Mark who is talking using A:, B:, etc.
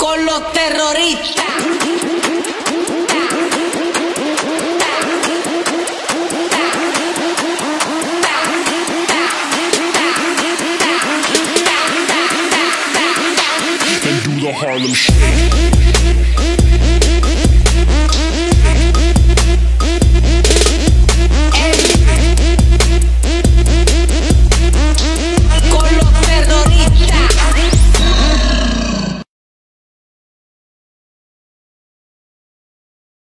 A: con los terroristas.
B: And do the Harlem Shake.